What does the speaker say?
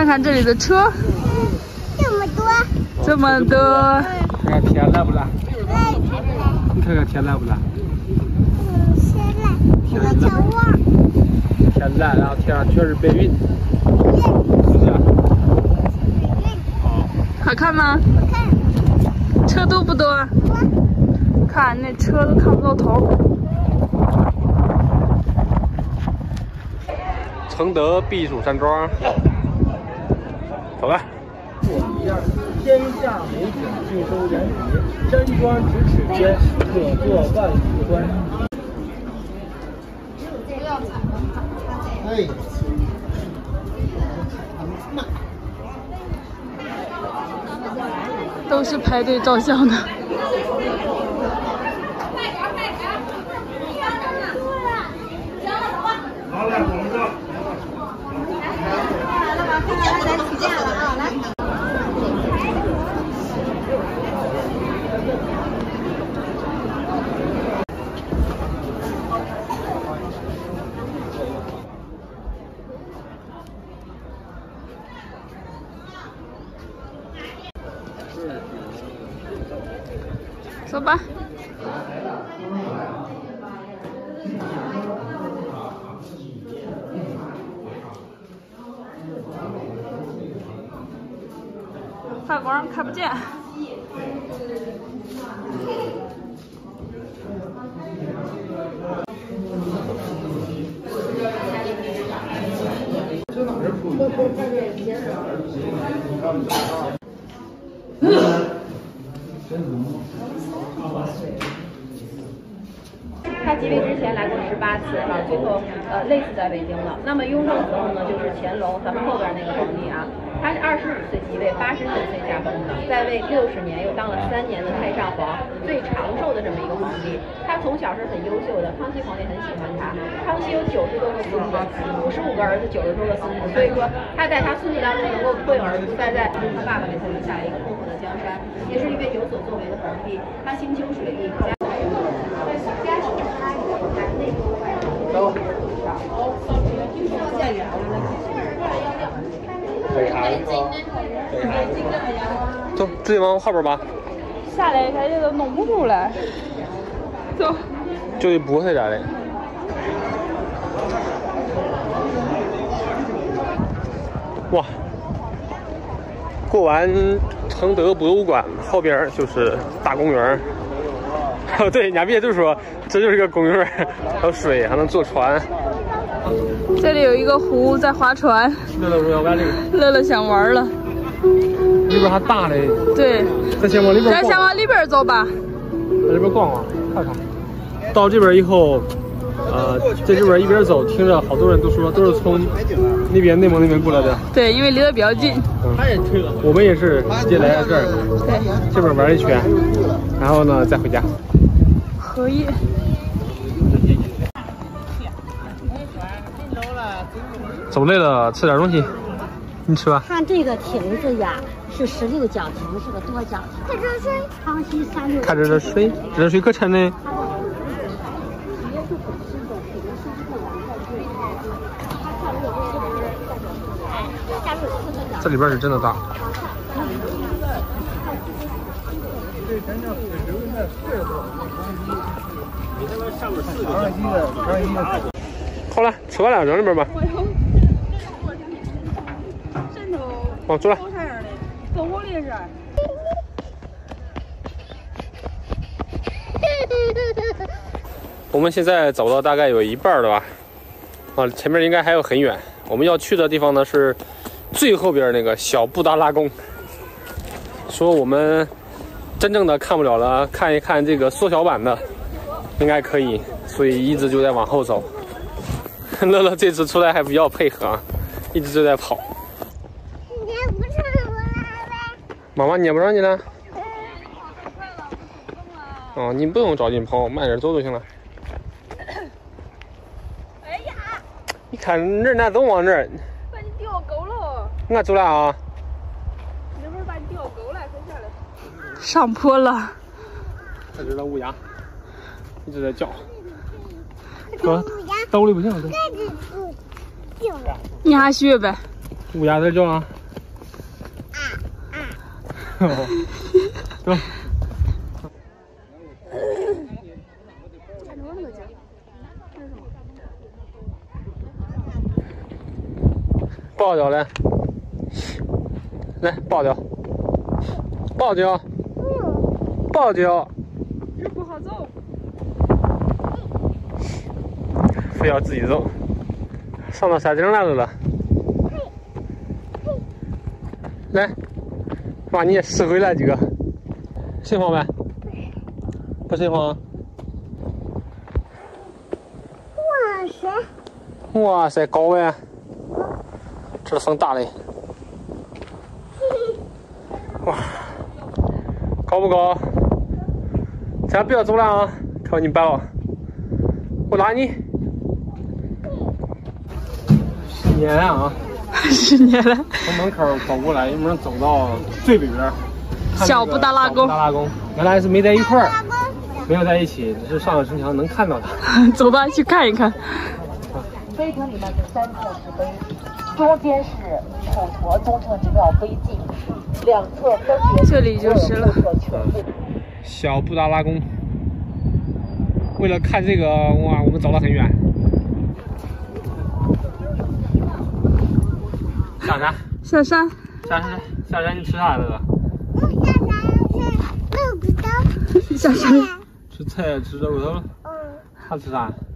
看这里的车， 这么多， 这么多。 看看天蓝不蓝？你看看天蓝不蓝？ 天蓝，小窝。 天蓝，然后天上全是白云，是不是？ 好看吗？ 好看。 车多不多？看那车都看不到头。 承德避暑山庄，走吧。天下美景尽收眼底，山庄咫尺间，可作万里观。哎。 都是排队照相的。 好嘞，我们这。来取件了啊，来。 走吧。饭馆看不见。 他即位之前来过18次啊，最后累死在北京了。那么雍正时候呢，就是乾隆，咱们后边那个皇帝啊，他是25岁即位，89岁驾崩的，在位60年，又当了3年的太上皇，最长寿的这么一个皇帝。他从小是很优秀的，康熙皇帝很喜欢他。康熙有90多个孙子，55个儿子，90多个孙子，所以说他在他孙子当中能够脱颖而出，在他爸爸给他留下了一个丰厚的江山，也是一位有所作为的皇帝。他兴修水利， 走。走，直接往后边吧。 下来他这个弄不出来。走。 就得拨开点嘞。哇！过完承德博物馆后边就是大公园。哦，对，伢别就说这就是个公园，还有水，还能坐船。 这里有一个湖在划船。 乐乐说要玩这个。 乐乐想玩了。 里边还大嘞。对。咱先往里边逛。 咱先往里边走吧。 在这边逛逛，看看。到这边以后，在这边一边走，听着好多人都说都是从那边内蒙那边过来的。 对，因为离得比较近。 我们也是直接来到这儿， 对， 这边玩一圈，然后呢再回家。 荷叶。 走累了，吃点东西。你吃吧。 看这个亭子呀，是16角亭，是个多角亭。看这水，康熙36。 看这水，这水可沉呢。这里边是真的大。好了，吃完了，扔里边吧。哦，走了。我们现在走到大概有一半了吧？啊，前面应该还有很远。我们要去的地方呢是最后边那个小布达拉宫。说我们真正的看不了了，看一看这个缩小版的，应该可以，所以一直就在往后走。乐乐这次出来还比较配合啊，一直就在跑。 你也不让我来呗？ 妈妈撵不上你了。哦，你不用着急跑，慢点走就行了。 哎呀！ 你看人哪都往这儿。 把你掉沟了。 俺走了啊。 那会儿把你掉沟了，快下来。上坡了。 这只乌鸦一直在叫。说兜里不行了都。 你还学呗。 乌鸦在叫啊。 走。抱掉来，来抱掉，抱掉，抱掉。 这不好走。 非要自己走，上到山顶来了。来，把你也拾回来几个。谁慌呗？不谁慌？ 哇塞！ 哇塞，高呗！这风大嘞。哇，高不高？咱不要走了啊！看你摆了，我拉你。10年了啊 10年了。 从门口跑过来，有没有走到最里边？ 小布达拉宫。 大拉宫原来是没在一块儿，没有在一起，只是上了城墙能看到它。 走吧，去看一看。 碑亭里面是3侧石碑，中间是普陀东正之庙碑记，两侧分别这里就是了。 小布达拉宫。为了看这个，哇，我们走了很远。下山。 下山。 下山，你吃啥来着？ 我不知道。 下山。 吃菜，吃肉头。他吃啥？